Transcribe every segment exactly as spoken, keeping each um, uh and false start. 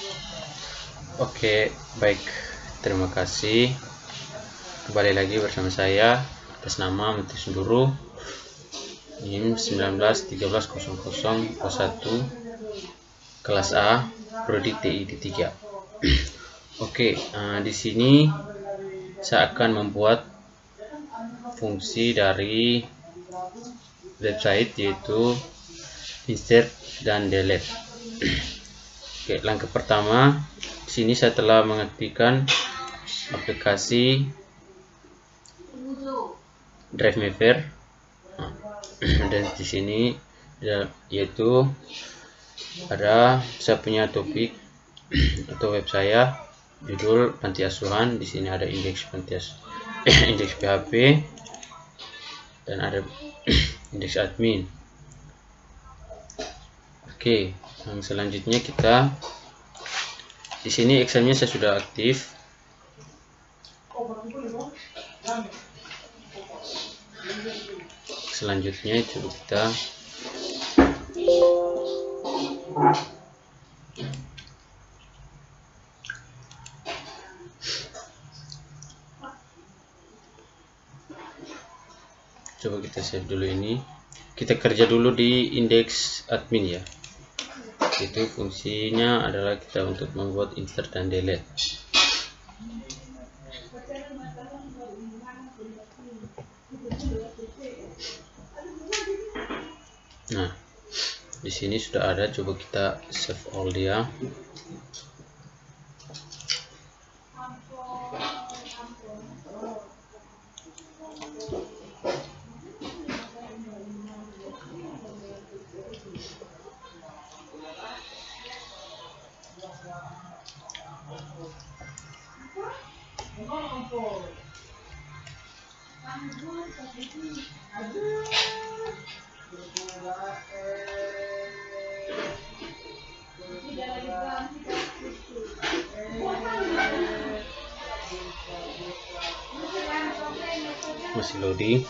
Oke, baik. Terima kasih. Kembali lagi bersama saya atas nama Menteri Sunduru N I M sembilan belas tiga belas nol nol nol satu kelas A prodi T I D tiga. Oke, uh, di sini saya akan membuat fungsi dari website yaitu insert dan delete. Oke, langkah pertama, di sini saya telah mengetikkan aplikasi Drivemever. Nah, dan di sini yaitu ada saya punya topik atau web saya, judul panti asuhan. Di sini ada indeks panti asuhan, indeks P H P, dan ada indeks admin. Oke, yang selanjutnya kita di sini Excelnya saya sudah aktif. Selanjutnya itu kita coba kita save dulu ini. Kita kerja dulu di indeks admin ya. Itu fungsinya adalah kita untuk membuat insert dan delete. Nah, di sini sudah ada. Coba kita save all dia. Masih loading.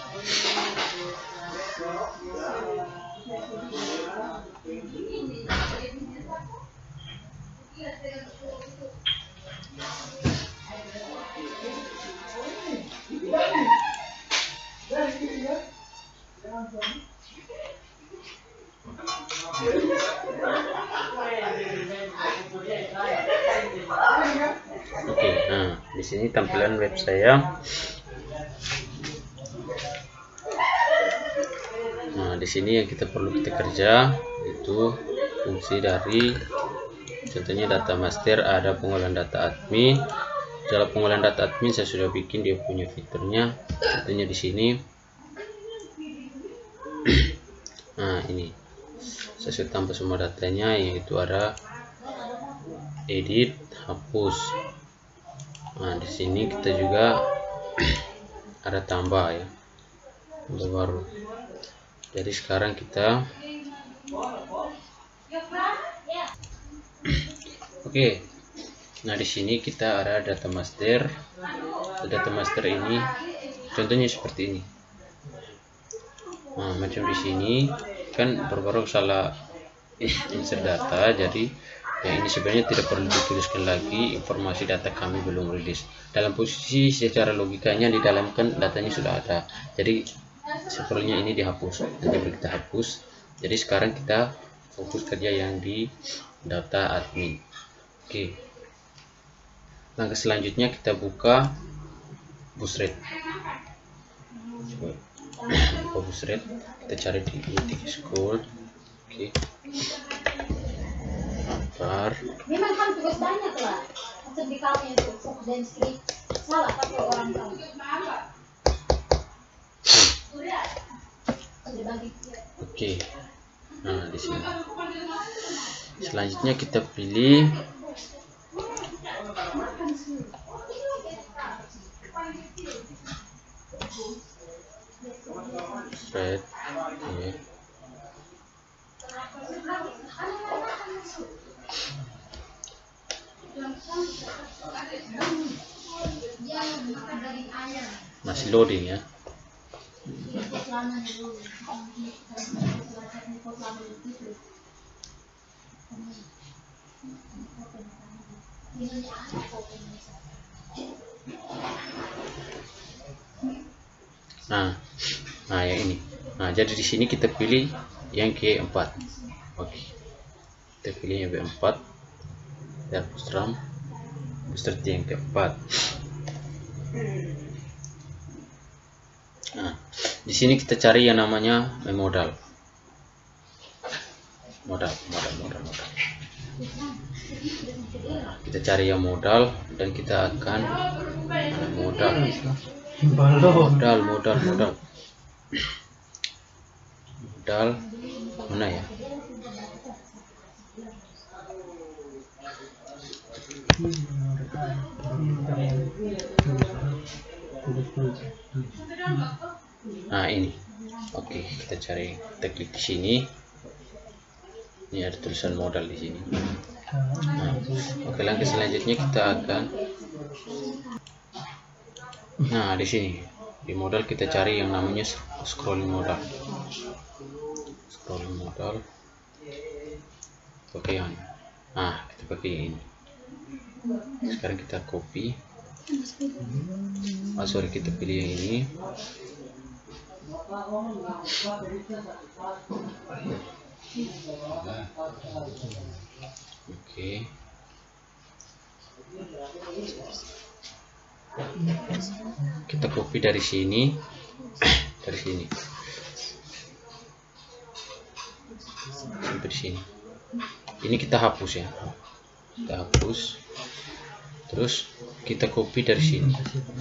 Oke, nah di sini tampilan web saya. Nah, di sini yang kita perlu kita kerja itu fungsi dari contohnya data master, ada pengolahan data admin. Dalam pengolahan data admin saya sudah bikin dia punya fiturnya. Contohnya di sini. Nah, ini saya sudah tambah semua datanya, yaitu ada edit, hapus. Nah, di sini kita juga ada tambah ya, tambah baru. Jadi sekarang kita oke. Nah, di sini kita ada data master. Data master ini contohnya seperti ini. Nah, macam di sini kan baru-baru salah insert data, jadi yang ini sebenarnya tidak perlu dituliskan lagi, informasi data kami belum rilis. Dalam posisi secara logikanya di dalam kan datanya sudah ada, jadi sepertinya ini dihapus. Nanti kita hapus. Jadi sekarang kita fokus kerja yang di data admin. Oke, langkah selanjutnya kita buka Boostred. Coba buka Boostred, kita cari di Unity School. Oke, Ntar. Memang kan tugas banyak lah. Sertifikalnya itu fokus dan skrip. Salah pakai orang tahu. Oke. Nah, di sini. Selanjutnya kita pilih thread. Oke. Masih loading ya. Nah, nah yang ini. Nah, jadi di sini kita pilih yang G empat. Oke. Kita pilih yang B empat. Ya, strum seperti yang keempat. Nah, di sini kita cari yang namanya modal. Modal, modal, modal, modal. Nah, kita cari yang modal dan kita akan mana modal. Modal, modal, modal. Modal mana ya? Nah, ini. Oke, kita cari, kita klik di sini. Ini ada tulisan modal di sini. Nah, oke, langkah selanjutnya kita akan Nah, di sini di modal kita cari yang namanya scrolling modal. Scrolling modal. Oke, yang nah kita pakai ini. Sekarang kita copy. Oh, sorry, kita pilih yang ini. Oke. Kita copy dari sini, dari sini sampai di sini. Ini kita hapus ya, kita hapus. Terus kita copy dari sini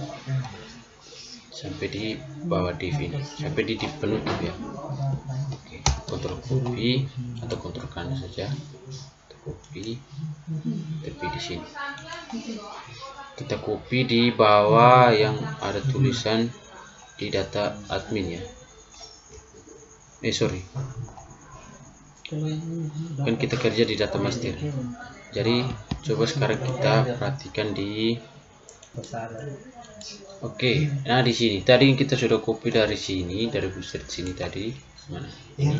sampai di bawah div ini, sampai di div penutup ya. Oke, kontrol copy atau kontrol kanan saja. Kita copy, tapi di sini kita copy di bawah yang ada tulisan di data admin ya. Eh sorry, kan kita kerja di data master. Jadi coba sekarang kita perhatikan di Oke, nah di sini tadi kita sudah copy dari sini, dari booster sini tadi. Mana? Ini.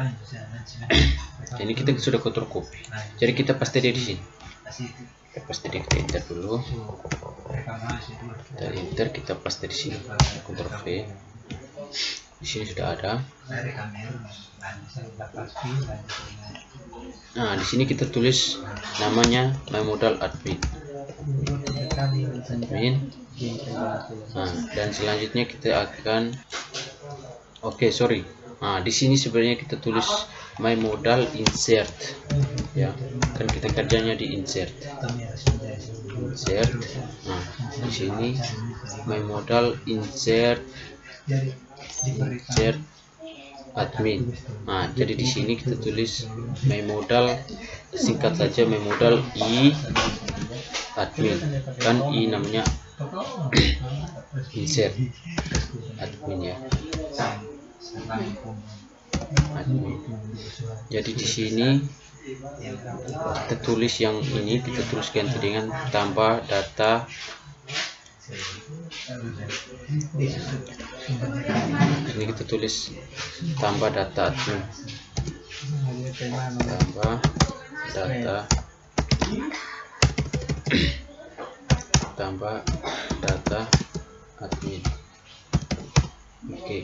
Ini kita sudah kontrol copy. Jadi kita paste dia di sini. Kita paste dia, kita enter dulu. Kita enter, kita paste di sini. Kontrol V. Di sini sudah ada. Nah, di sini kita tulis namanya my modal admin. Admin. Nah, dan selanjutnya kita akan Oke, okay, sorry. Nah, di sini sebenarnya kita tulis my modal insert. Ya, kan kita kerjanya di insert. Insert. Nah, di sini my modal insert insert admin. Nah, jadi di sini kita tulis my modal, singkat saja my modal i admin. Kan i namanya insert admin ya. Admin. Jadi di sini kita tulis yang ini, kita tulis ganti dengan tambah data. Ini kita tulis tambah data admin. Tambah data tambah data admin. Oke. Okay.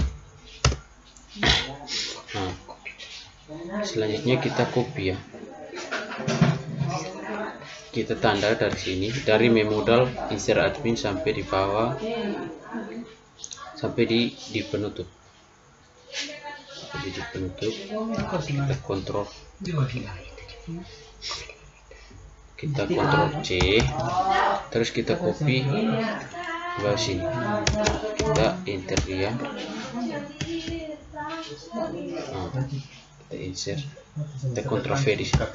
Nah, selanjutnya kita copy ya. Kita tanda dari sini, dari memodal insert admin sampai di bawah, sampai di di penutup. Sampai di penutup. Kita kontrol. Kita kontrol C. Terus kita copy ke sini. Kita enter dia. Nah, kita insert, kita kontrol V di sini.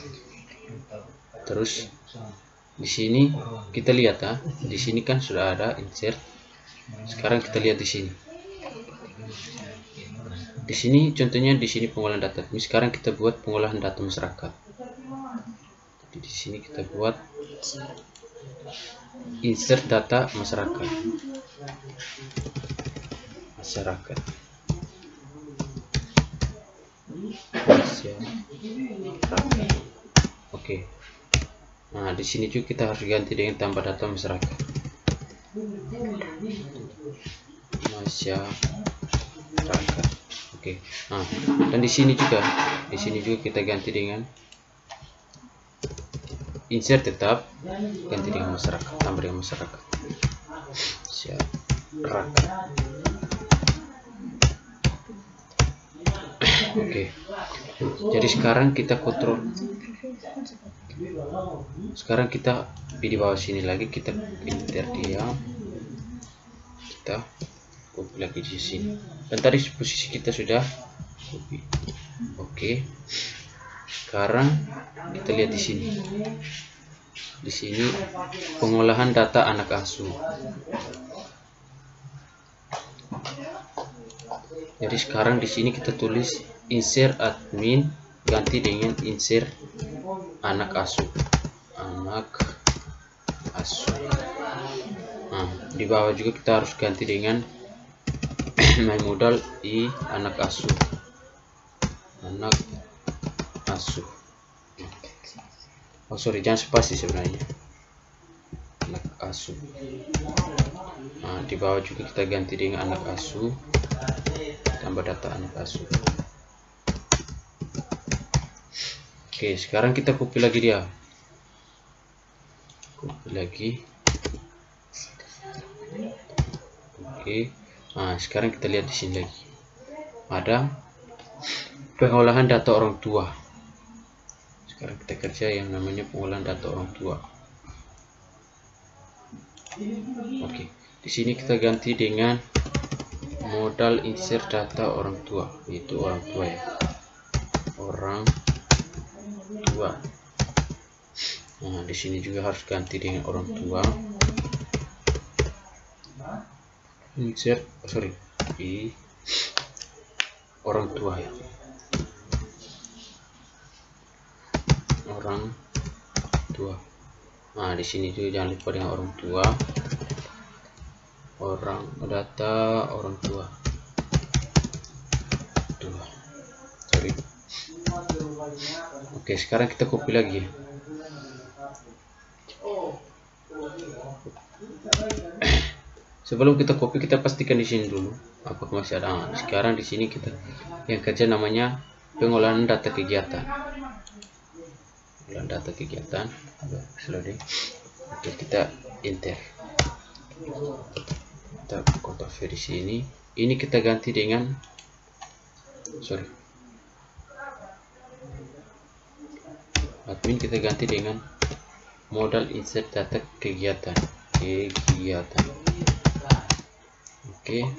Terus di sini kita lihat ah, di sini kan sudah ada insert. Sekarang kita lihat di sini. Di sini contohnya di sini pengolahan data. Ini sekarang kita buat pengolahan data masyarakat. Jadi di sini kita buat insert data masyarakat. Masyarakat. Oke, Oke. Nah, di sini juga kita harus ganti dengan tambah data masyarakat. Masyarakat. Oke. Nah, dan di sini juga, di sini juga kita ganti dengan insert tetap, ganti dengan masyarakat, tambah dengan masyarakat. Masyarakat. Oke. Jadi sekarang kita kontrol. Sekarang kita di bawah sini lagi, kita enter dia, kita copy lagi di sini. Dan tadi posisi kita sudah copy. Oke. Sekarang kita lihat di sini. Di sini pengolahan data anak asuh. Jadi sekarang di sini kita tulis insert admin, ganti dengan insert anak asuh. Anak asuh. Nah, di bawah juga kita harus ganti dengan my modal i anak asuh. Anak asuh. Oh sorry, jangan spasi sebenarnya. Anak asuh. Nah, di bawah juga kita ganti dengan anak asuh, tambah data anak asuh. Oke, sekarang kita copy lagi dia. Copy lagi. Oke. Nah, sekarang kita lihat di sini lagi. Ada pengolahan data orang tua. Sekarang kita kerja yang namanya pengolahan data orang tua. Oke, di sini kita ganti dengan modal insert data orang tua, yaitu orang tua ya. Orang tua. Nah, di sini juga harus ganti dengan orang tua. Insert, oh sorry, di orang tua ya. Orang tua. Nah, di sini juga jangan lupa dengan orang tua. Orang data orang tua. Tua. Sorry. Oke, sekarang kita copy lagi. Sebelum kita copy, kita pastikan di sini dulu apakah masih ada. Nah, sekarang di sini kita yang kerja namanya pengolahan data kegiatan. Pengolahan data kegiatan. Sudah deh. Oke, kita enter. Kita kontak di sini. Ini kita ganti dengan sorry. Admin kita ganti dengan modal insert data kegiatan. Kegiatan. Oke.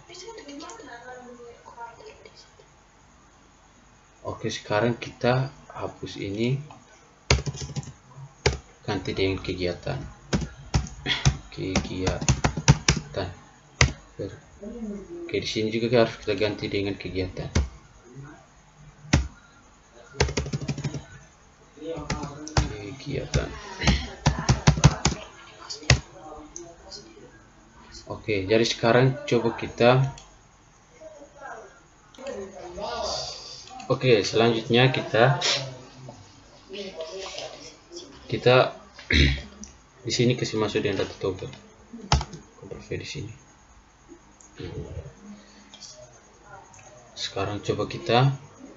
Oke, sekarang kita hapus ini, ganti dengan kegiatan. Kegiatan. Oke, di sini juga harus kita ganti dengan kegiatan. Kegiatan. Oke, jadi sekarang coba kita. Oke, selanjutnya kita kita di sini kasih masuk dengan data toggle. Ctrl V di sini. Sekarang coba kita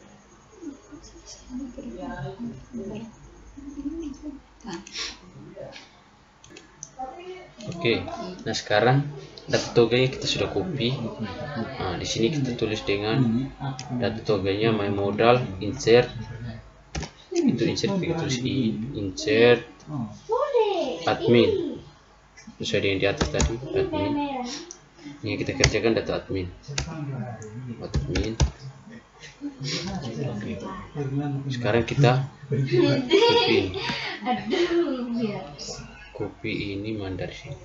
Oke, nah sekarang data toggle kita sudah copy. Nah, di sini kita tulis dengan data toggle-nya my modal insert. Itu insert kita tulis i insert admin. Sesuai dengan di atas tadi admin. Ini kita kerjakan data admin. Admin. Oke. Sekarang kita copy. Copy ini mana dari sini?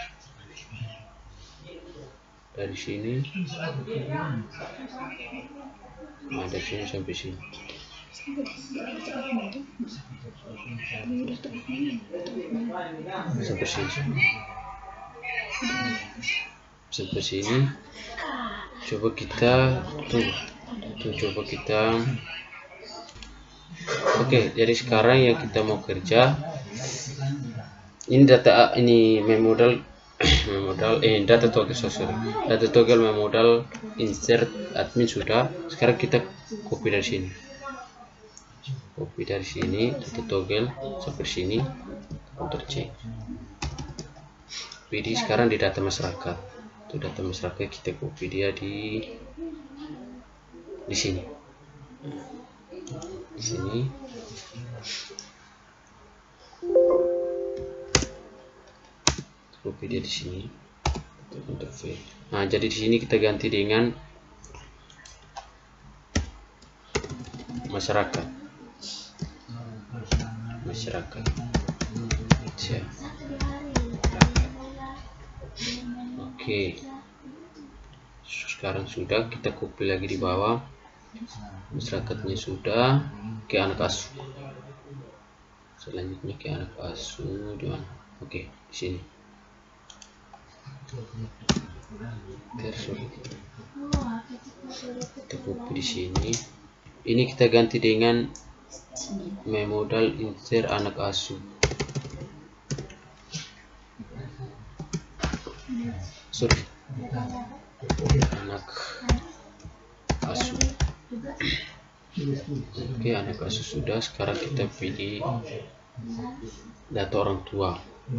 Dari sini. Nah, dari sini sampai sini. Sampai sini. Sampai sini. Coba kita tuh, tuh coba kita Oke, jadi sekarang yang kita mau kerja ini data ini memodal memodal eh data toggle sorry data toggle memodal insert admin sudah. Sekarang kita copy dari sini, copy dari sini data toggle sampai sini, Ctrl C. Jadi sekarang di data masyarakat, itu data masyarakat kita copy dia di di sini, di sini. Copy dia di sini. Ctrl V. Nah, jadi di sini kita ganti dengan masyarakat. Masyarakat. Ya. Oke. Sekarang sudah, kita copy lagi di bawah. Masyarakatnya sudah, ke anak asuh. Selanjutnya ke anak asuh di mana? Oke, di sini. Kita copy di sini. Ini kita ganti dengan memodal insert anak asuh. Sorry, anak asuh. Oke, anak asuh sudah. Sekarang kita pilih data orang tua.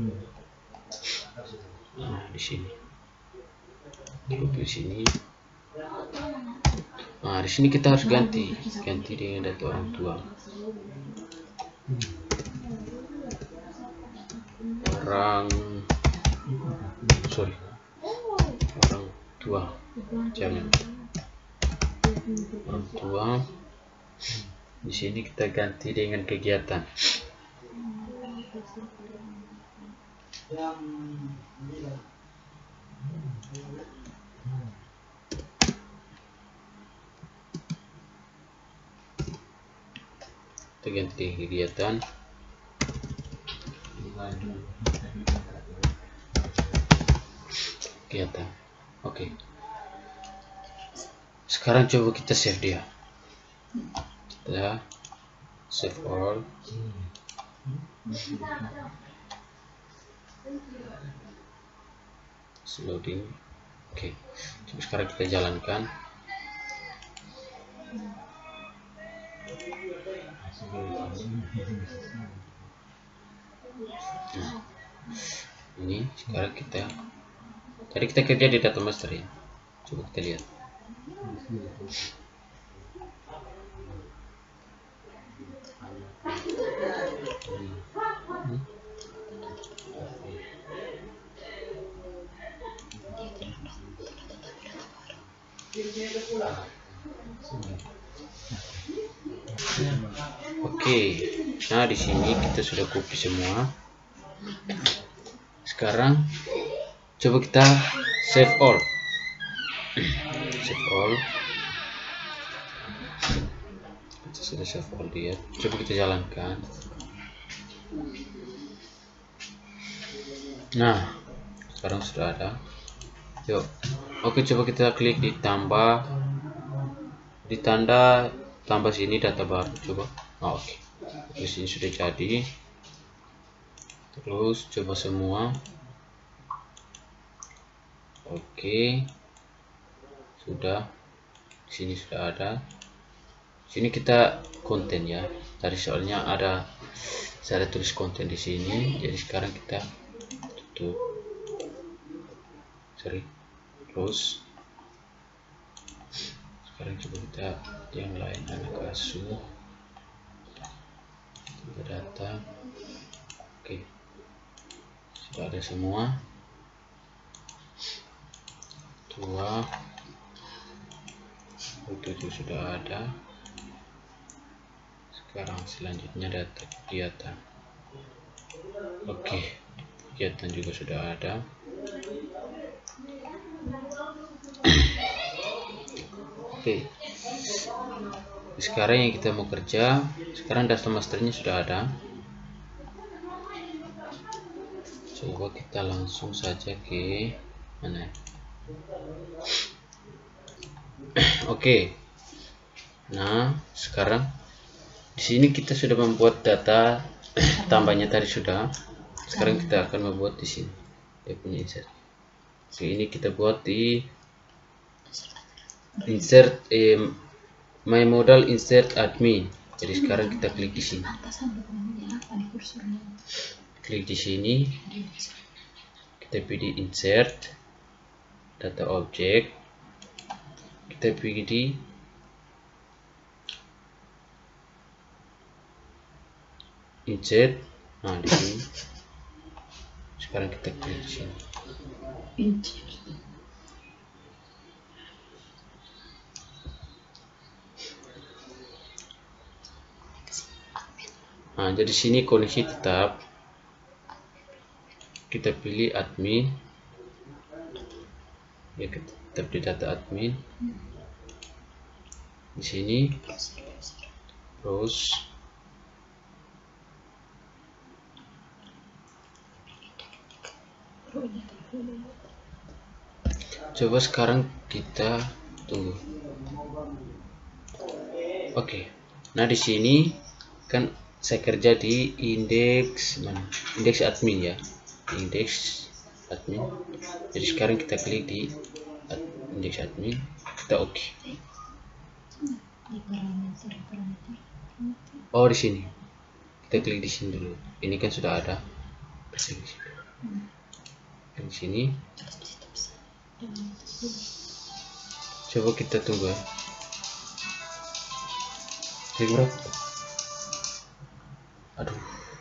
Nah, di sini. Copy di sini. Nah, di sini kita harus ganti, ganti dengan data orang tua. Orang, sorry, orang tua, jangan. Orang tua. Di sini kita ganti dengan kegiatan. Kita ganti dengan kegiatan. Kegiatan. Oke. Sekarang coba kita save dia. Kita save all. Loading. Oke. Coba sekarang kita jalankan. Nah, ini sekarang kita tadi kita kerja di data master ya. Coba kita lihat. Hmm. Oke, nah di sini kita sudah copy semua. Sekarang coba kita save all. Save all. Kita sudah save all dia. Coba kita jalankan. Nah, sekarang sudah ada. Yuk. Oke, coba kita klik di tambah, di tanda tambah sini data baru. Coba. Oh, oke. Di sini sudah jadi. Terus coba semua. Oke. Sudah. Di sini sudah ada. Sini kita konten ya. Tadi soalnya ada saya tulis konten di sini. Jadi sekarang kita tutup. Sorry. Terus sekarang coba kita yang lain, anak asuh, data. Oke, sudah ada semua. Tua itu sudah ada. Sekarang selanjutnya data kegiatan. Oke, kegiatan juga sudah ada. Oke, sekarang yang kita mau kerja, sekarang data masternya sudah ada. Coba kita langsung saja ke mana? Oke, nah sekarang Di sini kita sudah membuat data tambahnya tadi sudah. Sekarang kita akan membuat di sini dia punya insert. Oke, ini kita buat di insert eh, my modal insert admin. Jadi sekarang kita klik di sini. Klik di sini. Kita pilih insert data object. Kita pilih di insert. Nah, di sini. Sekarang kita klik di sini. Nah, jadi sini koneksi tetap. Kita pilih admin. Ya, kita tetap di data admin. Di sini browse. Coba sekarang kita tunggu. Oke. Nah, di sini kan saya kerja di indeks mana? Indeks admin ya. Indeks admin. Jadi sekarang kita klik di ad, indeks admin. Kita oke. Okay. Oh, di sini. Kita klik di sini dulu. Ini kan sudah ada. Di sini. Coba kita tunggu. Klik berapa? Aduh.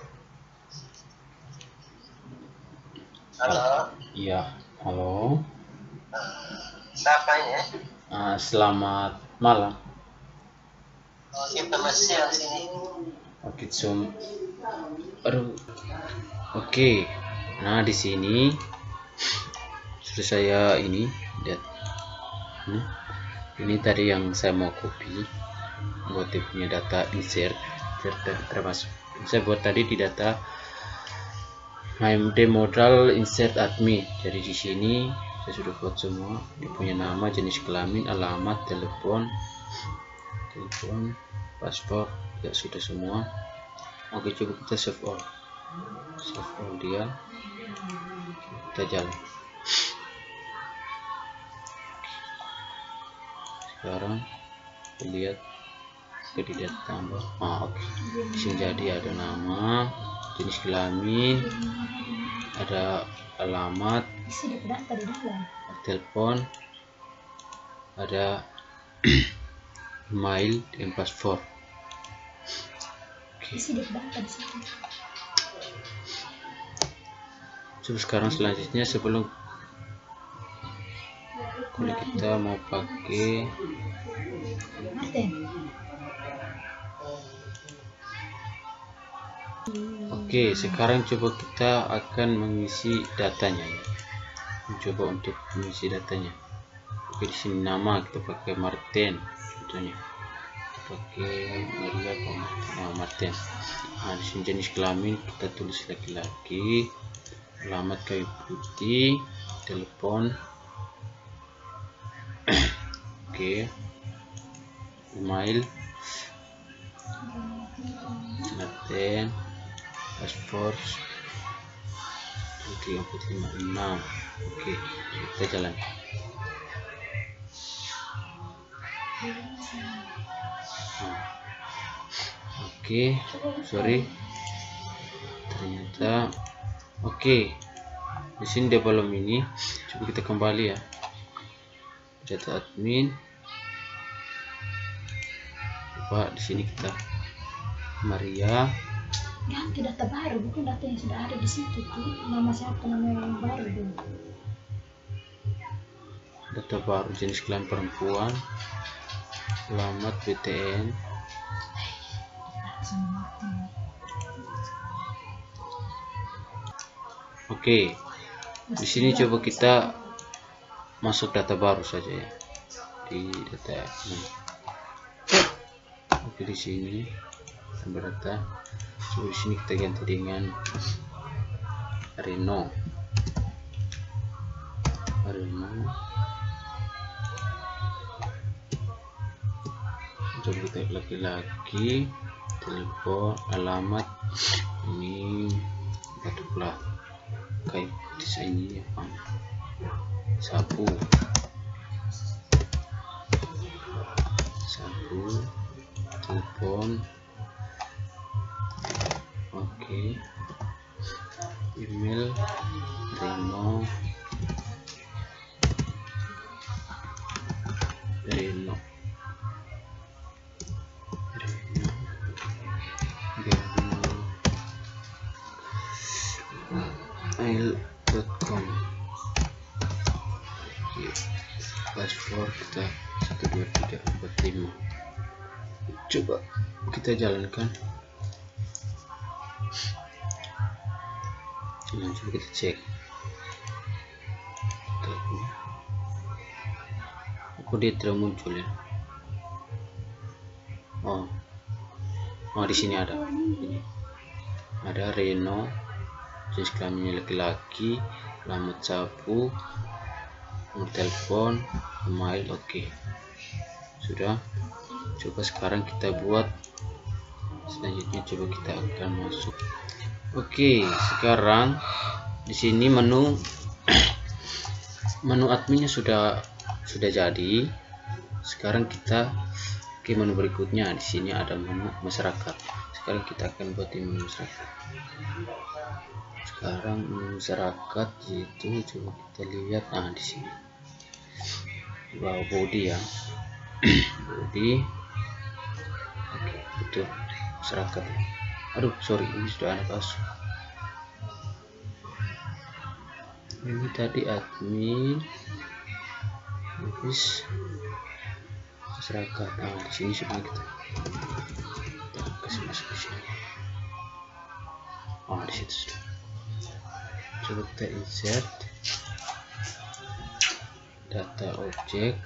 Halo. Iya, halo. Siapa ini? Uh, selamat malam. Oh, kita masih siang sini. Oke, zoom. Aduh. Oke. Nah, di sini sudah saya ini lihat. Hmm. Ini tadi yang saya mau copy buat dia punya data insert, insert termasuk saya buat tadi di data my modal insert admin. Jadi di sini saya sudah buat semua. Dia punya nama, jenis kelamin, alamat, telepon, telepon, paspor, ya sudah semua. Oke, coba kita save all, save all dia. Kita jalan. Sekarang kita lihat, kita lihat tambah. Ah, oke. Okay. Di sini jadi ada nama, jenis kelamin, ada alamat, telepon, ada email dan paspor. Oke. Coba sekarang selanjutnya sebelum kalau kita mau pakai Oke, sekarang coba kita akan mengisi datanya. Coba untuk mengisi datanya. Oke, di sini nama kita pakai Martin contohnya. Pakai Maria nama Martin. Nah, di sini jenis kelamin kita tulis laki-laki. Alamat kayu putih, telepon. Oke, email, Martin, paspor tiga empat lima enam. Oke, kita jalan. Nah. Oke, sorry ternyata oke. Di sini dia belum ini. Coba kita kembali ya, data admin. Coba di sini kita Maria. Ganti data baru, bukan data yang sudah ada di situ tuh. Nama siapa, nama yang baru dulu. Data baru, jenis kelamin perempuan, alamat B T N. Oke, di sini coba kita masuk data baru saja ya, di data admin. Oke, di sini tambah data. So, di sini kita ganti dengan Reno. Reno. Coba kita laki-laki, telepon, alamat, ini batu plat, kayak desainnya apa, sapu, sapu, telepon, oke, email, Reno, Reno, mail dot com. Password kita satu dua tiga empat lima. Coba kita jalankan. Nah, coba kita cek. Kok dia tidak muncul ya? Oh, oh di sini ada. Ini ada Reno, jenis kelaminnya laki-laki, alamat sapu, nomor telepon, email, oke. Okay. Sudah. Coba sekarang kita buat. Selanjutnya coba kita akan masuk. Oke, okay, sekarang di sini menu menu adminnya sudah sudah jadi. Sekarang kita ke menu berikutnya. Di sini ada menu masyarakat. Sekarang kita akan buat di menu masyarakat. Sekarang menu masyarakat itu coba kita lihat. Nah, di sini. Wow, body ya. Body. Oke, betul. Masyarakat ya. Aduh, sorry, ini sudah ada kasus. Ini tadi admin, habis masyarakat. Nah, di sini sudah kita, kita kasih masuk di sini. Oh, di situ sudah. Coba kita insert data objek,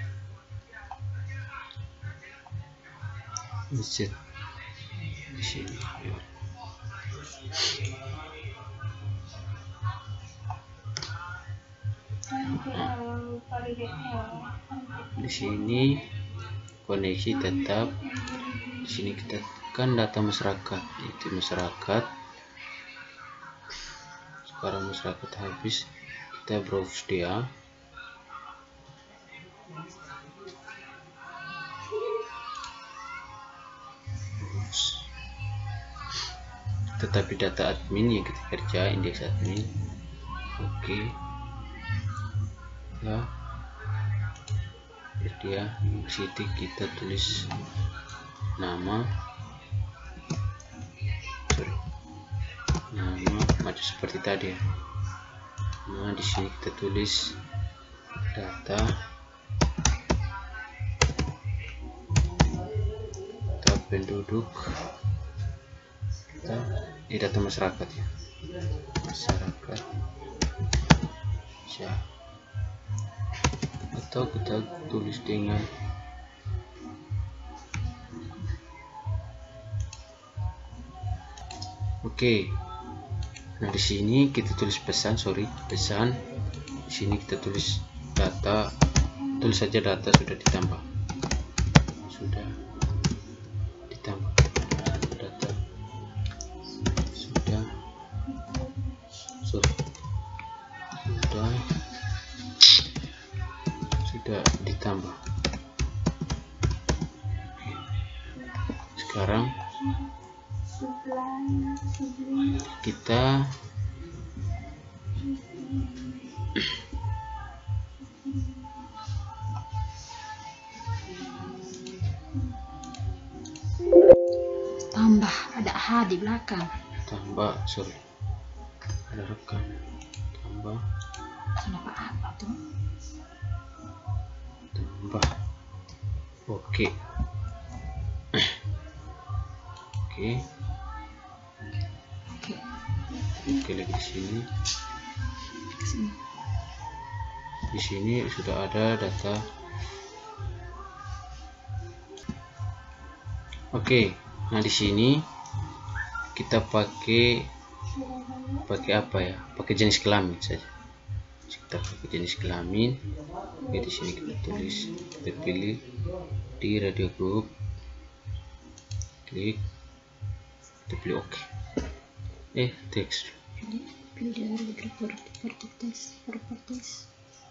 insert di sini. Ya. Di sini koneksi tetap. Di sini kita tekan data masyarakat, itu masyarakat. Sekarang masyarakat habis, kita browse dia. Tetapi data admin yang kita kerja, indeks admin. Oke. Ya. Dia sitik, kita tulis nama. Sorry. Nama macam seperti tadi ya. Nah, di sini kita tulis data. Data penduduk. Kita di data masyarakat ya. Masyarakat. Ya. Atau kita tulis dengan oke. Okay. Nah, di sini kita tulis pesan, sorry, pesan. Di sini kita tulis data, tulis saja data sudah ditambah. Sudah ditambah. Data sudah sorry. Sudah sudah ditambah. Sekarang kita tambah, ada H di belakang. Tambah, sorry, ada rekam. Tambah. Kenapa apa tuh? Tambah. Oke. Oke. Oke. Oke, lagi di sini. Di sini sudah ada data. Oke. Nah, di sini kita pakai pakai apa ya? Pakai jenis kelamin saja. Kita pakai jenis kelamin. Oke, di sini kita tulis, kita pilih di radio group, klik kita pilih oke. Eh teks pilih dari properties properties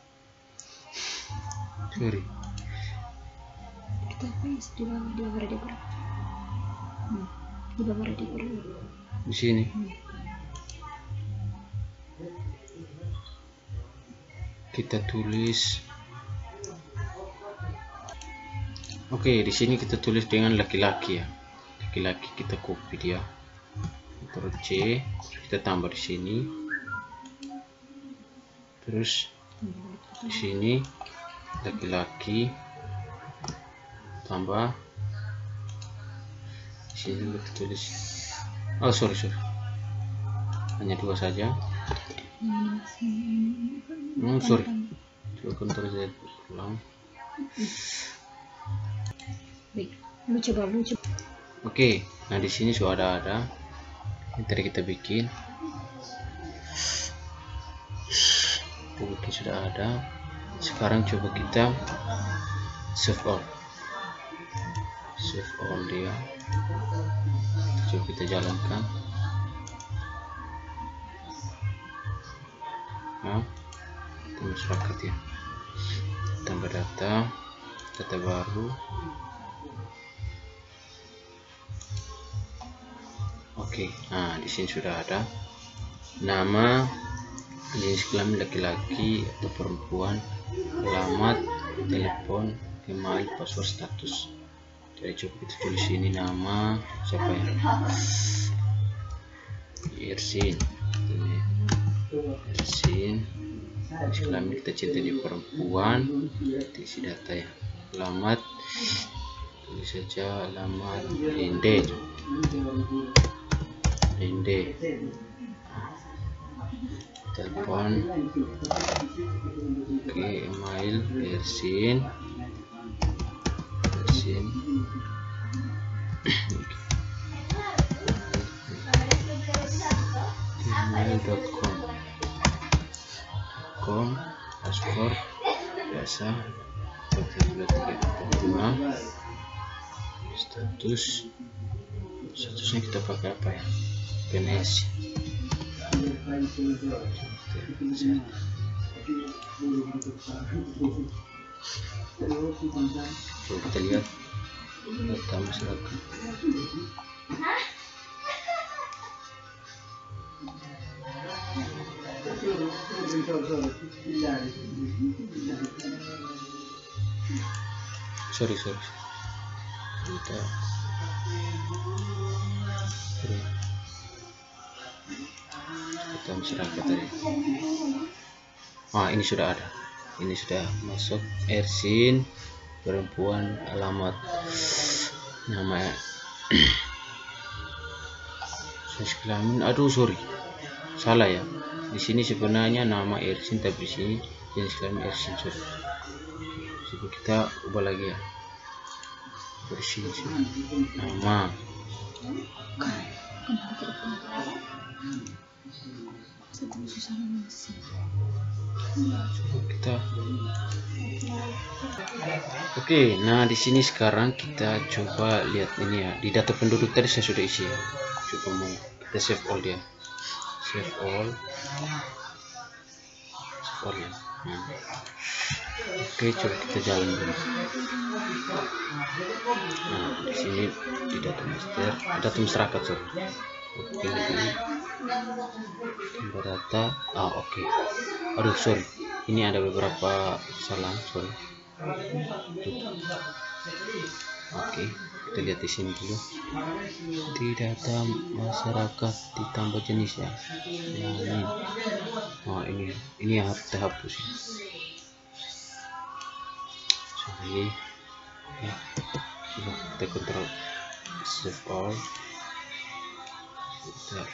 sorry kita paste di bawah di bawah di bawah hmm. di bawah di bawah di sini. hmm. Kita tulis oke okay, di sini kita tulis dengan laki-laki ya, laki-laki kita copy dia, Ctrl C, kita tambah di sini, terus di sini laki-laki tambah di sini kita tulis oh sorry sorry hanya dua saja. Hmm, sorry, coba Ctrl Z ulang. Baik, lu coba lu coba. Oke, nah di sini sudah ada ada yang tadi kita bikin. Kita bikin sudah ada. Sekarang coba kita save all, save all dia. Coba kita jalankan. Nah, kita masyarakat ya. Tambah data, data baru. Oke, nah di sini sudah ada nama, jenis kelamin laki-laki atau perempuan, alamat, telepon, email, password, status. Jadi coba kita tulis sini nama siapa ya? Ersin. Ersin. Jenis kelamin kita cinta di perempuan. Isi data ya. Alamat tulis saja alamat Inde. Inde. Telepon. Oke, email Ersin. Ersin. email dot com com password biasa lima. Status statusnya kita pakai apa ya? P N S. Coba kita lihat data masyarakat. Sorry sorry kita kita masyarakat tadi. Ah ini sudah ada, ini sudah masuk Ersin perempuan, alamat, nama jenis kelamin. Aduh sorry salah ya, di sini sebenarnya nama Ersin tapi di sini jenis kelamin Ersin. Sorry, coba kita ubah lagi ya. Bersih nama coba kita. Oke, nah di sini sekarang kita coba lihat ini ya, di data penduduk tadi saya sudah isi ya. Coba mau kita save all dia, save all, save all ya. Nah. Oke, coba kita jalan dulu. Nah, di sini di data master, data masyarakat sorry. Oke, ini tambah data. Ah, oke. Okay. Aduh, sorry. Ini ada beberapa kesalahan, sorry. Oke, okay, kita lihat di sini dulu. Di data masyarakat ditambah jenis ya. Nah, ini. Oh, ini. Ini yang harus kita hapus. Sorry. Oke. Coba kita kontrol save all. Sebentar.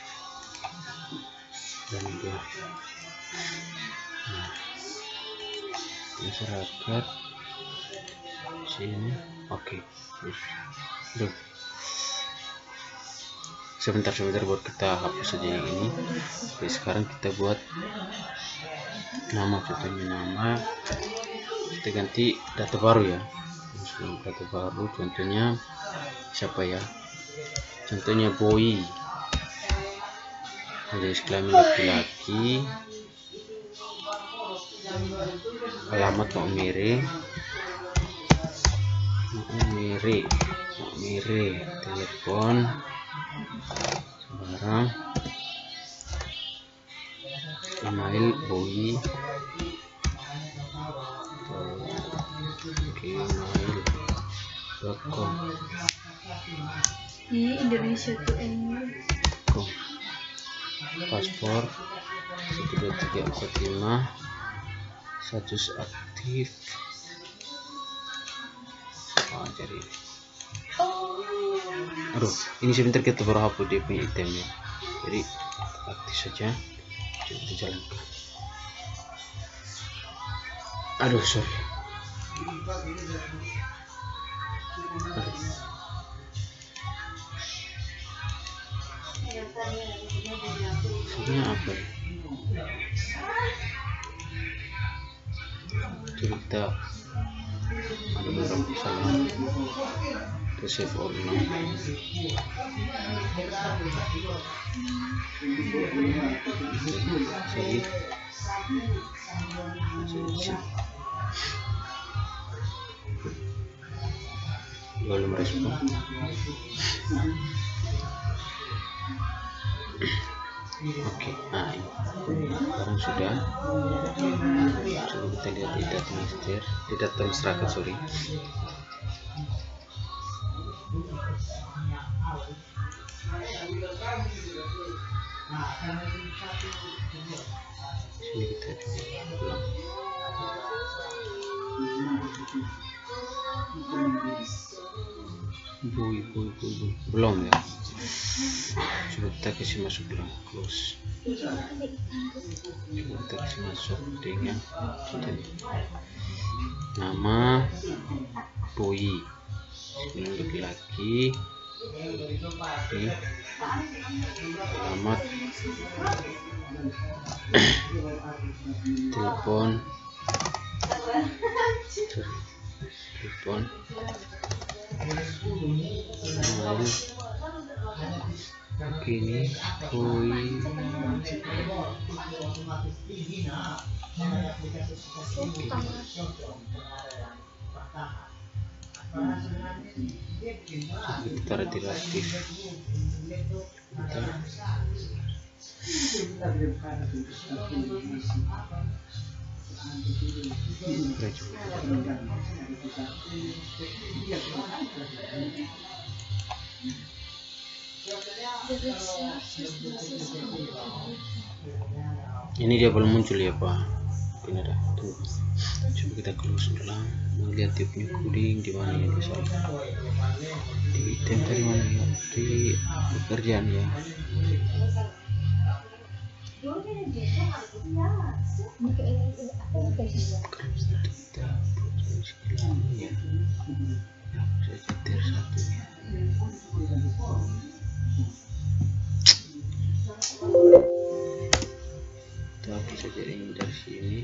Dan dia. Nah. Masyarakat sini. Oke. Duh. Sebentar sebentar buat kita hapus saja yang ini. Oke, sekarang kita buat nama, contohnya nama. Kita ganti data baru ya, data baru contohnya siapa ya, Contohnya boy, jenis kelamin laki-laki, alamat Maumere, Maumere, Maumere, telepon sembarang, email boy, gmail dot com. Ini Indonesia tuh ini. Paspor satu dua tiga empat lima, status aktif. Oh, jadi aduh, ini sebentar kita baru hapus dia punya itemnya, jadi aktif saja. Coba kita jalankan. Aduh, sorry. Aduh. Ini apa ya? Jadi kita ada beberapa salah. Kita save all now. Save. Save. Belum respon. Oke, nah ini sekarang sudah. Coba kita lihat di data master, di data masyarakat, sorry. Sini kita coba ulang. Boy, boy, boy, boy. Belum ya. Coba kita kasih masuk dulu, close. Coba kita kasih masuk dengan nama boy, ini laki-laki, ini alamat, telepon, telepon, email. Oke, ini boy, kita tidak aktif. Kita ini dia belum muncul ya Pak. Ini ada tuh. Coba kita close ulang, melihat dia punya coding di mana ya, bisa di item tadi mana ya, di pekerjaan ya. Kita bisa jadi dari sini.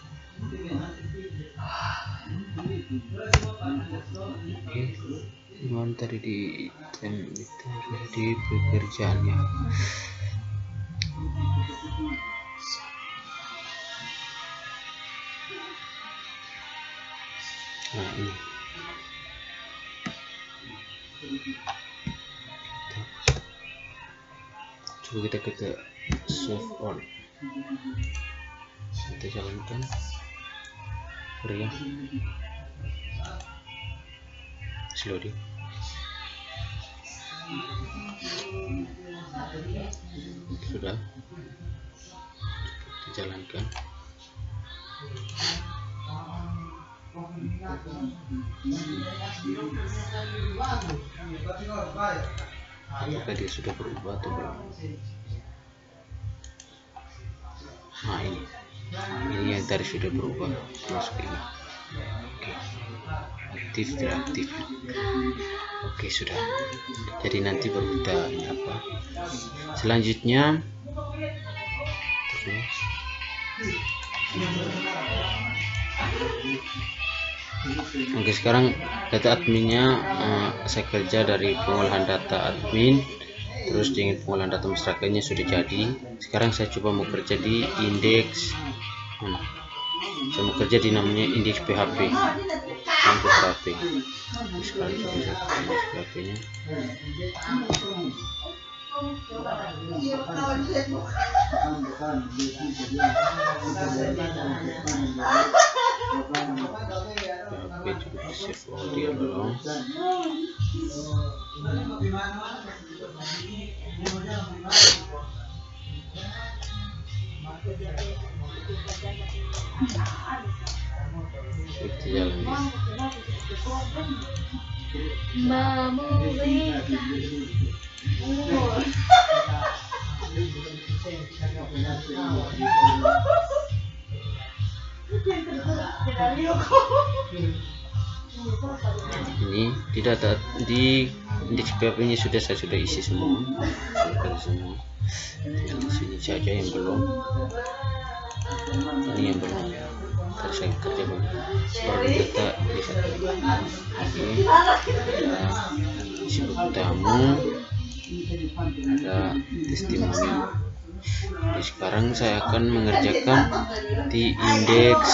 Oke, gimana tadi di item itu di pekerjaannya. Nah ini coba kita ke save all, kita jalankan. Sorry ya, slow deh. Sudah kita jalankan. Apakah dia sudah berubah atau belum? Nah ini, ini yang tadi sudah berubah, masuk ini. Oke, aktif tidak aktif. Oke sudah. Jadi nanti baru kita ini apa? Selanjutnya, Oke, sekarang data adminnya uh, saya kerja dari pengolahan data admin, terus dengan pengolahan data masyarakatnya sudah jadi. Sekarang saya coba mau kerja di indeks, hmm. saya mau kerja di namanya indeks P H P, indeks P H P. Sekarang coba saya indeks P H P nya. P H P cukup save audio dulu. Kita jalan ya. Ini di data di indeks P H P nya sudah saya sudah isi semua, sudah semua. Tinggal di sini saja yang belum. Ini yang belum. Tadi saya kerja bang. Baru data di satu. Oke. Ada isi buku tamu. Ada testimoni. Jadi sekarang saya akan mengerjakan di indeks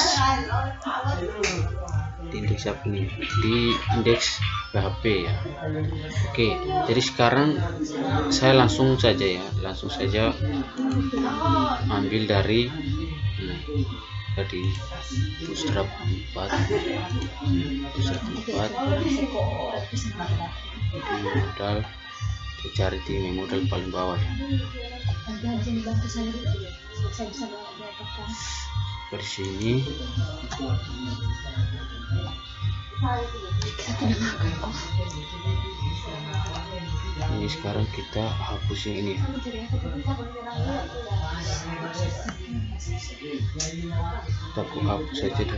di indeks apa nih? Di indeks P H P ya. Oke, jadi sekarang saya langsung saja ya, langsung saja ambil dari nah, tadi bootstrap empat, bootstrap empat, di modal, cari di modal paling bawah ya. Dari sini ini sekarang kita hapus yang ini. Kita hapus saja dah.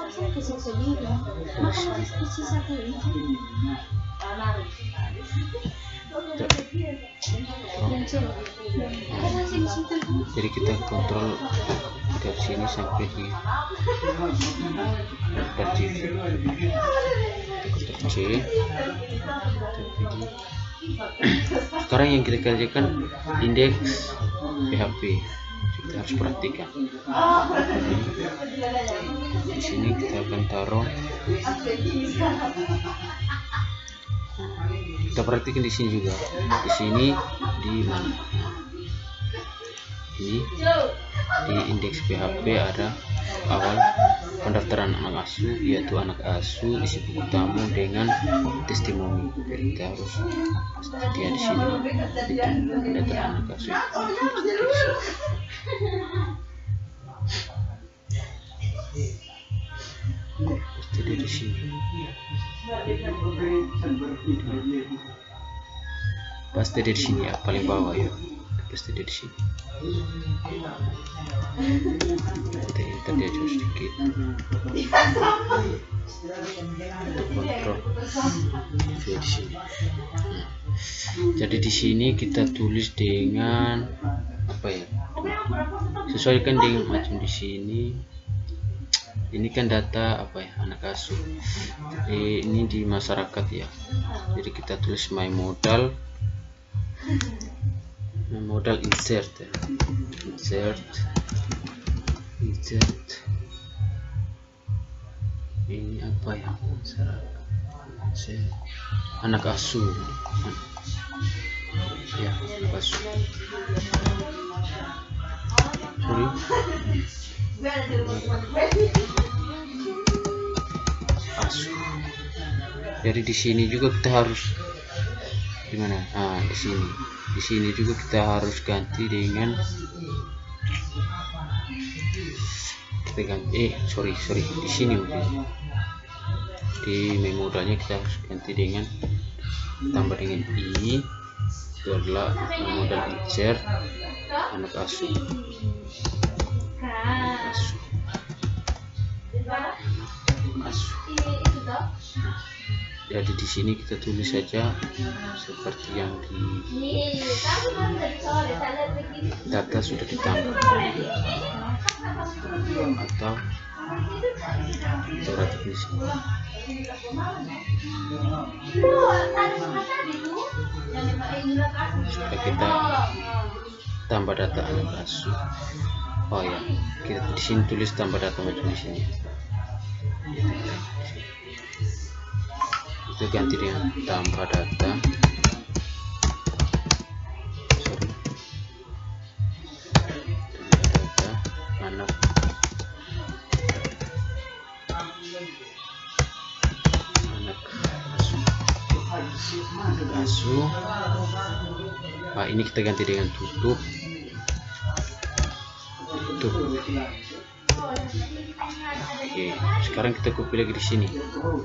Jadi kita kontrol dari sini sampai di dari kontrol C. Sekarang yang kita kerjakan indeks P H P, kita harus perhatikan. Di sini kita akan taruh. Kita perhatikan di sini juga. Di sini di mana? Ini di indeks P H P ada awal pendaftaran anak asuh, yaitu anak asuh, isi buku tamu dengan testimoni. Jadi kita harus dia di sini data anak asuh. Pasti dia di sini. Pasti dia di sini ya, paling bawah ya. Pasti dia di sini. Kita enter dia jauh sedikit untuk kontrol dia di sini. Nah, jadi di sini kita tulis dengan apa ya? Sesuaikan dengan macam di sini. Ini kan data apa ya, anak asuh. Jadi ini di masyarakat ya. Jadi kita tulis my modal. Modal insert ya. insert insert ini apa ya, insert anak asuh ya, anak asuh sorry asuh. Jadi di sini juga kita harus gimana? Ah, di sini di sini juga kita harus ganti dengan kita ganti eh sorry sorry di sini mungkin di memodalnya kita harus ganti dengan tambah dengan i, itu adalah memodal insert anak asuh anak asuh asuh. Jadi di sini kita tulis saja seperti yang di data sudah ditambah, atau Coret di sini. Supaya kita tambah data anak asuh. Oh ya, kita di sini tulis tambah data macam di sini. Itu ganti dengan tambah data. Sorry. Tambah data anak anak asuh. Asuh. Nah, ini kita ganti dengan tutup. Tutup. Oke, sekarang kita copy lagi di sini.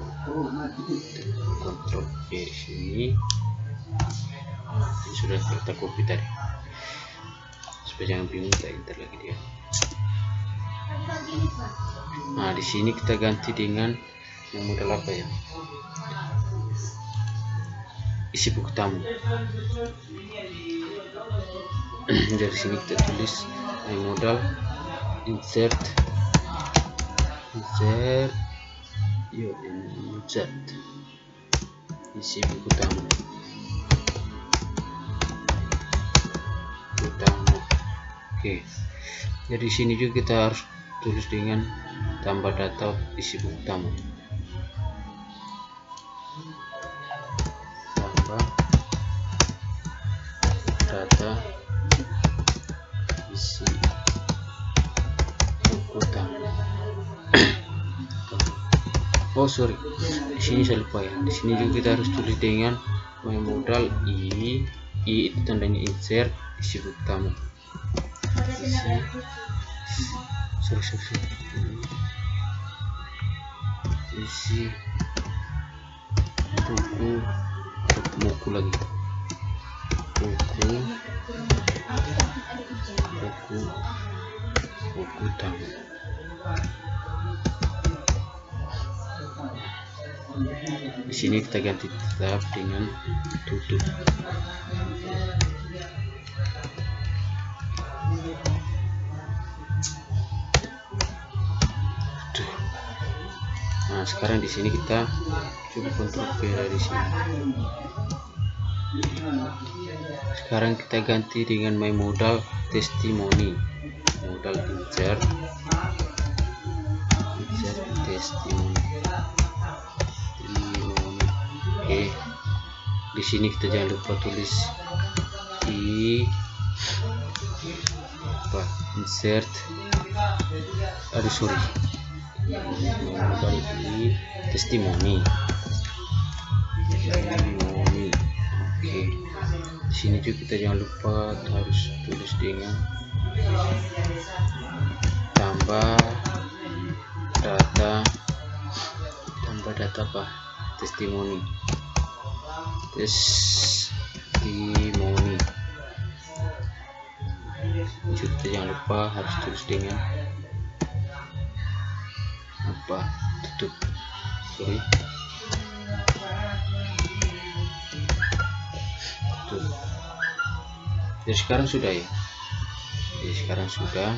Ctrl V di sini. Ini sudah kita copy tadi. Supaya jangan bingung, kita enter lagi dia. Nah, di sini kita ganti dengan yang modal apa ya? Isi buku tamu. Dari sini kita tulis yang modal insert insert yo insert isi buku tamu buku tamu. Oke, jadi sini juga kita harus tulis dengan tambah data isi buku tamu. Tambah data isi buku tamu. Oh sorry, di sini saya lupa ya. Di sini juga kita harus tulis dengan my modal i i itu tandanya insert isi buku tamu. Isi, sorry sorry, sorry. Isi buku buku lagi buku buku buku tamu. Di sini kita ganti tab dengan tutup. Nah, sekarang di sini kita coba kontrol V dari sini. Sekarang kita ganti dengan my modal testimoni. Modal insert insert testimoni. Oke, di sini kita jangan lupa tulis i apa insert aduh sorry modal i testimoni testimoni. Oke, di sini juga kita jangan lupa harus tulis dengan tambah data tambah data apa testimoni testimoni. Juga kita jangan lupa harus tulis dengan apa tutup sorry tutup. Jadi sekarang sudah ya. Jadi sekarang sudah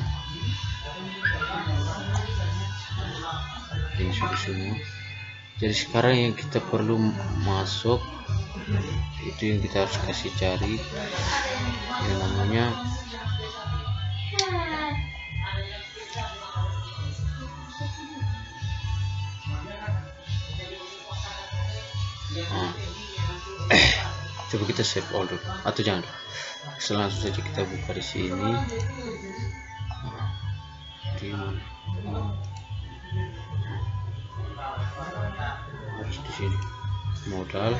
ini sudah semua. Jadi sekarang yang kita perlu masuk itu yang kita harus kasih cari yang namanya nah, coba kita save all dulu atau jangan, langsung saja kita buka di sini. Di mana? Harus di sini modal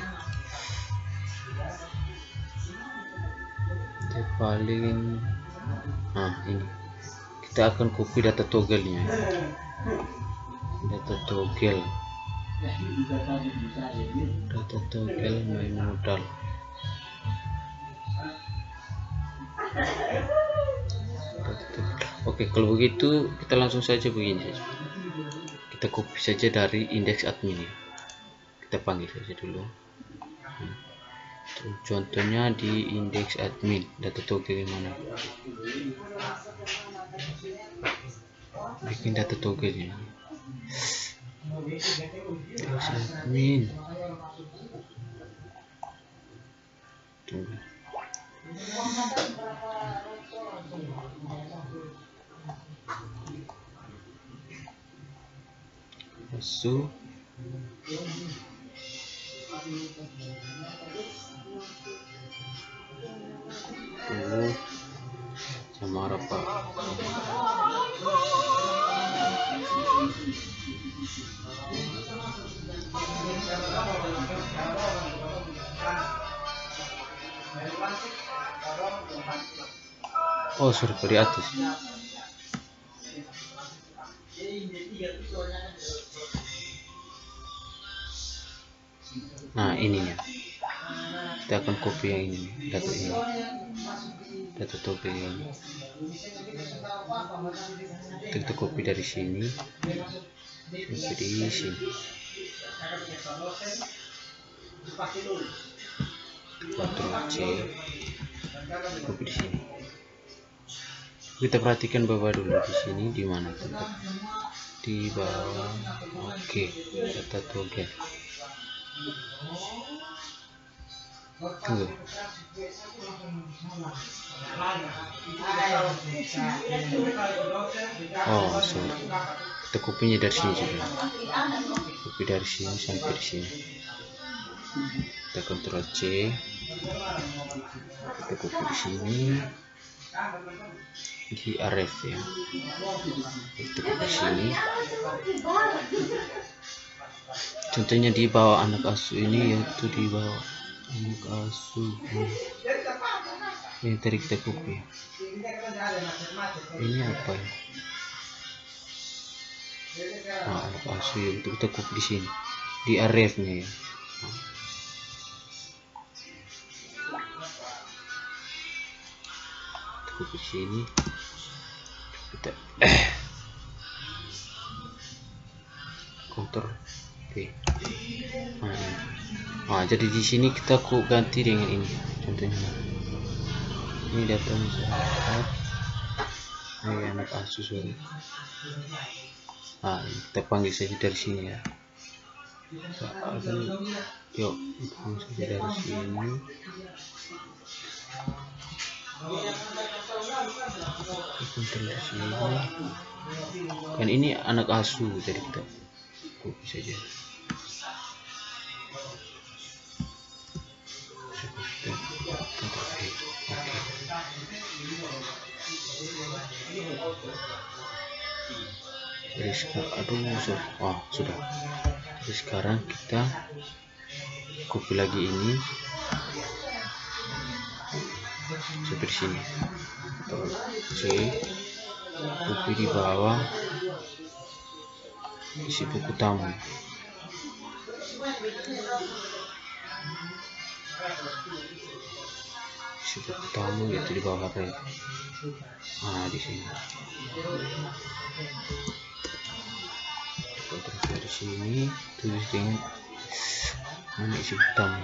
dia paling nah ini kita akan copy data toggle-nya, data toggle data toggle my modal. Oke, kalau begitu kita langsung saja begini saja. Kita copy saja dari indeks admin ya. Kita panggil saja dulu. Contohnya di indeks admin data toggle mana? Bikin data toggle-nya. Admin. Tunggu. Masuk. Tunggu. Sama apa? Oh, suruh di atas. Nah, ininya. Kita akan copy yang ini, data ini. Data topik ini. Kita copy dari sini. Copy di sini. Ctrl C. Copy di sini. Kita perhatikan bawah dulu di sini di mana tempat di bawah. Oke, data toggle. Tunggu. Oh, sorry. Kita kopinya dari sini juga. Copy dari sini sampai di sini. Kita Ctrl C. Kita copy di sini. Di aref ya. Kita copy di sini. Contohnya di bawah anak asuh ini, yaitu di bawah anak asuh ini tadi kita copy. Ini apa ya? Nah, anak asuh ya, itu kita copy di sini di arefnya ya. Kita copy di sini. Kita Ctrl Oke. Nah, nah, jadi di sini kita ku ganti dengan ini. Contohnya, ini data masyarakat. Ini anak asuh. Sorry. Nah, kita panggil saja dari sini ya. Yuk, panggil saja dari sini. Kontrol dari sini. Kan ini anak asuh, jadi kita copy saja. Jadi sekarang, aduh, sudah, oh sudah. Jadi sekarang kita copy lagi ini seperti sini. C, copy di bawah isi buku tamu. Isi buku tamu yaitu di bawah red. Nah, di sini. Terus dari sini tulis dengan mana isi buku tamu.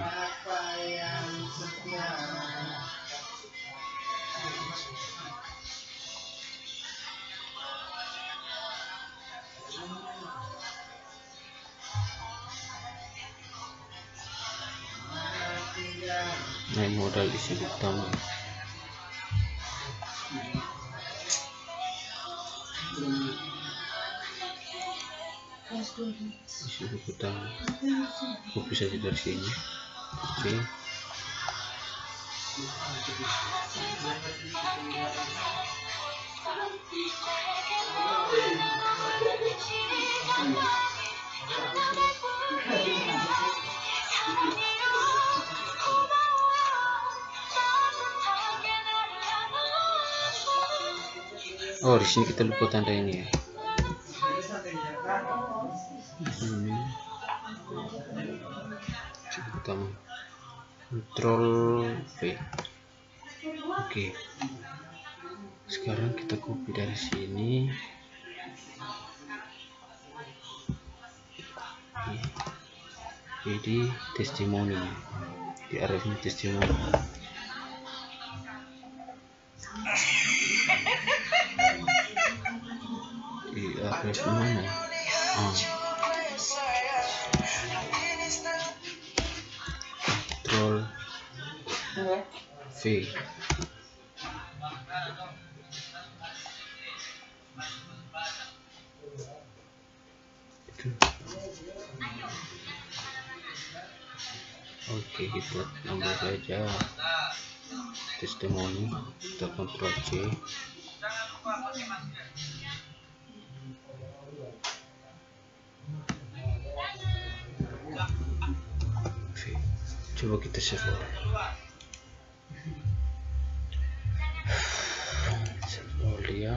Nah, modal isi buku tamu. Isi buku tamu. Copy saja dari sini. Oke. Oh, di sini kita lupa tanda ini ya. Di sini. Coba kita Ctrl V. Oke. Sekarang kita copy dari sini. Jadi testimoni di arefnya testimoni. Di aref mana? A, Ctrl V. Oke, kita tambah saja testimoni, kita Ctrl C. Coba kita save. Save all dia.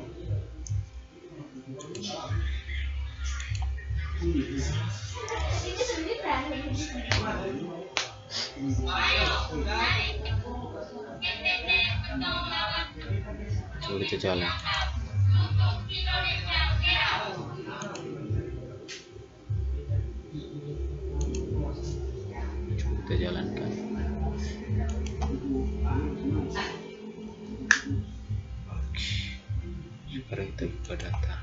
Coba kita jalan. Coba kita jalankan. Oke. Sekarang kita buka data.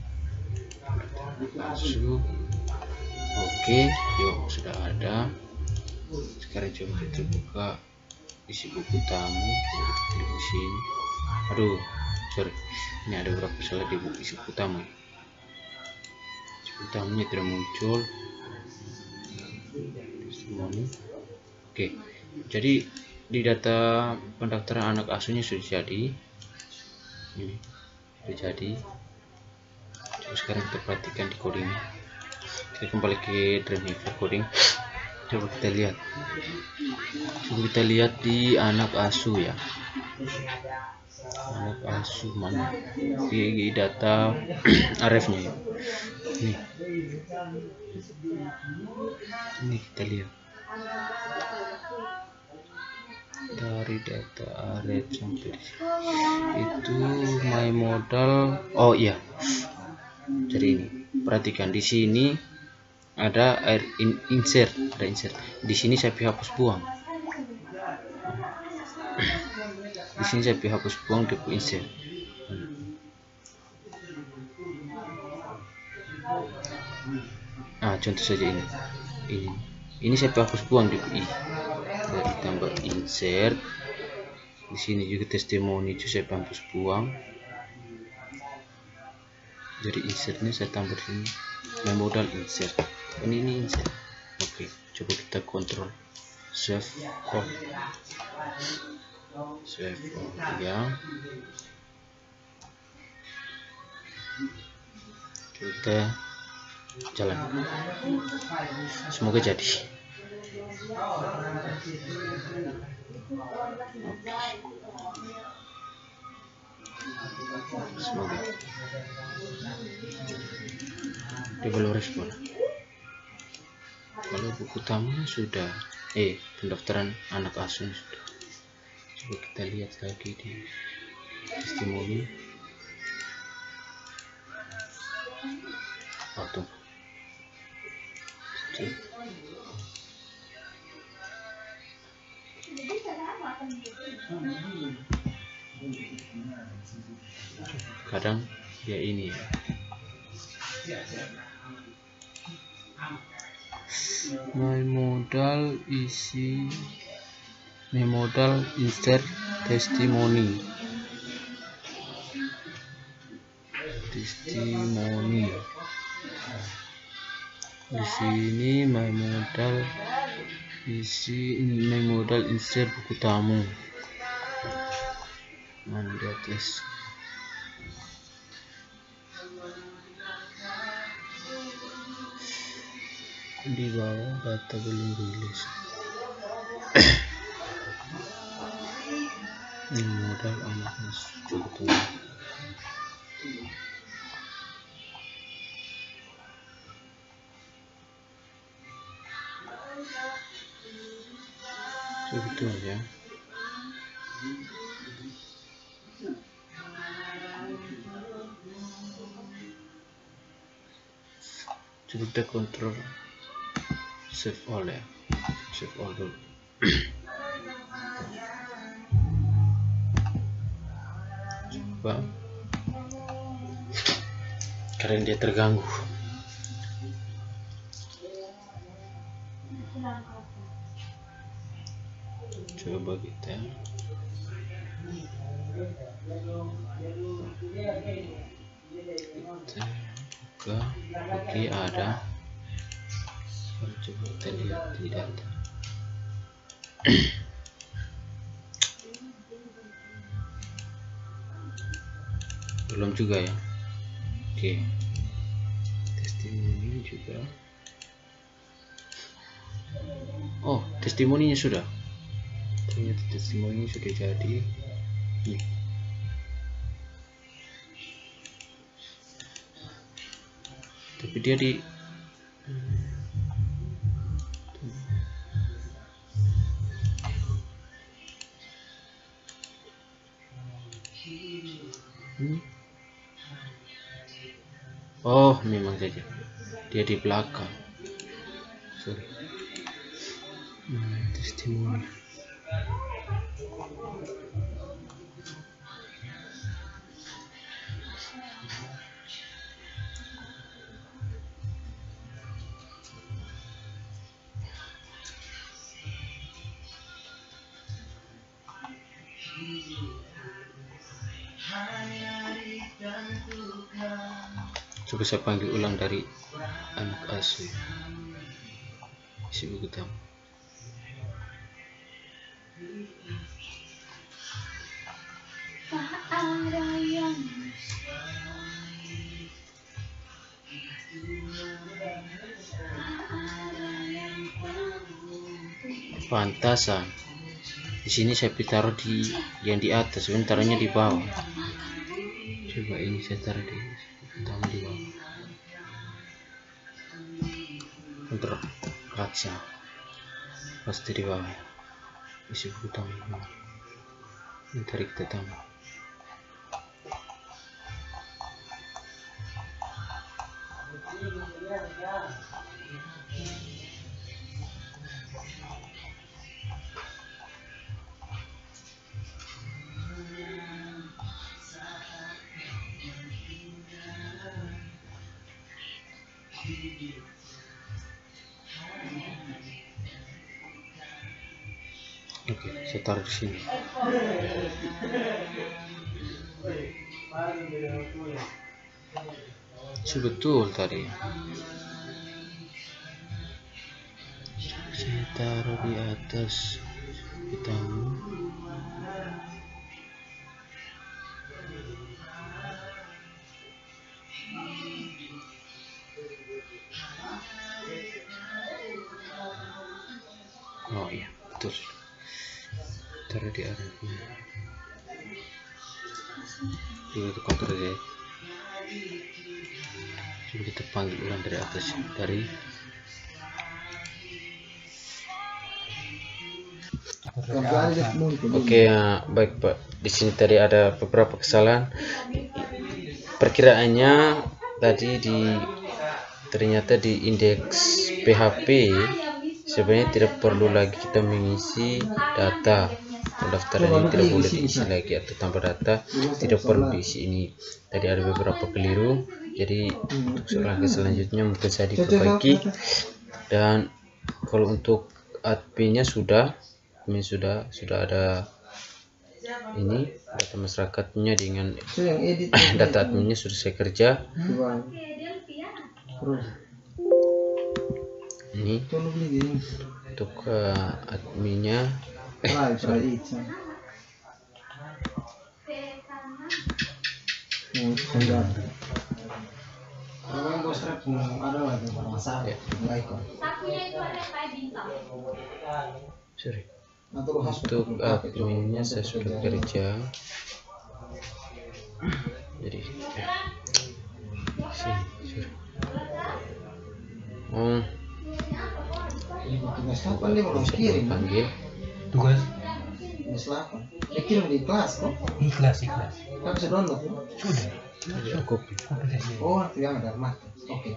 Masuk. Oke, yuk sudah ada. Sekarang coba kita buka isi buku tamu. Klik di sini. Aduh, sorry, ini ada beberapa salah di buku isi buku tamu. Isi buku tamunya tidak muncul. Testimoni. Oke, jadi di data pendaftaran anak asuhnya sudah jadi. Ini sudah jadi. Coba sekarang kita perhatikan di codingnya. Kita kembali ke Dreamweaver coding. Coba kita lihat. Coba kita lihat di anak asuh ya. Anak asuh mana? Di data arefnya ya. Nih. Ini kita lihat. Dari data aref sampai di sini. Itu my modal. Oh iya. Jadi ini. Perhatikan di sini ada air in, insert, ada insert. Di sini saya hapus buang. Di sini saya hapus buang di insert. Ah, contoh saja ini. Ini. Ini saya hapus buang di i. Jadi tambah insert. Di sini juga testimoni itu saya hapus buang. Jadi insertnya saya tambah di sini. My modal insert. Ini ini insert. Oke, coba kita kontrol save all. Save all ya. Kita jalan. Semoga jadi. Oke. Semoga. Dia belum respon. Kalau buku tamunya sudah, eh pendaftaran anak asuhnya sudah. Coba kita lihat lagi di testimoni. Oh, tunggu. Kadang ya ini ya. My modal isi my modal insert testimoni testimoni di sini my modal isi my modal insert buku tamu mandat tes. Di bawah data belum rilis. Ini modal anak asuh. Coba betul ya. Coba kita kontrol save all ya. Save all dulu. Coba. Karena dia terganggu. coba kita kita buka. Oke, ada. Coba kita lihat di data. Belum juga ya. Oke, testimoni juga. Oh, testimoninya sudah. Ternyata testimoninya sudah jadi. Nih. Tapi dia di hmm. Oh, memang saja dia di belakang. Sorry. Hmm, testimoni. Coba saya panggil ulang dari anak asuh isi buku tamu. Pantasan. Di sini saya taruh di yang di atas, sebentarnya di bawah. Coba ini saya taruh di taruh di bawah. Untuk raksa pasti di bawah. Isi buku tamu. Ini tarik kita tambah. Oke, saya taruh di sini. Sebetul tadi. Saya taruh di atas tamu. Oh iya, betul. Taruh di arahnya. Coba kita kontrol ya. Coba kita panggil ulang dari atas, dari Oke ya, baik Pak. Di sini tadi ada beberapa kesalahan. Perkiraannya tadi di ternyata di indeks P H P sebenarnya tidak perlu lagi kita mengisi data. Pendaftaran ini tidak boleh diisi lagi atau tambah data, tidak perlu diisi ini. Tadi ada beberapa keliru, jadi untuk langkah selanjutnya mungkin saya diperbaiki. Dan kalau untuk adminnya sudah, admin sudah sudah ada ini data masyarakatnya dengan data adminnya sudah saya kerja. Ini untuk uh, adminnya. Eh, sorry. Sorry. Untuk adminnya saya sudah kerja. Jadi, eh. Sini, sorry. Oh, panggil. Tugas Tugas delapan. Eh, kirim di kelas kok? ikhlas ikhlas. Kan bisa download ya? Sudah. Ya, kopi. Oh, itu yang ada mah. Oke.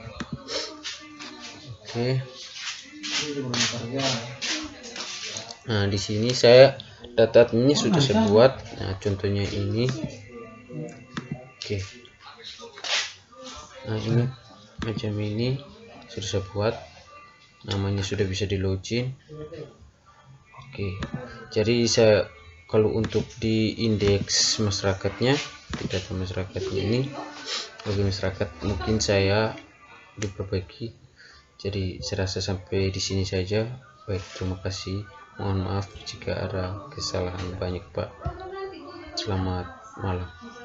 Oke. Ini belum kerja. Nah, di sini saya data adminnya sudah saya buat. Nah, contohnya ini. Oke. Nah, ini macam ini sudah saya buat. Namanya sudah bisa di login. Oke, jadi saya kalau untuk di indeks masyarakatnya, di data masyarakatnya ini bagi masyarakat mungkin saya diperbaiki. Jadi saya rasa sampai di sini saja. Baik, terima kasih. Mohon maaf jika ada kesalahan banyak, Pak. Selamat malam.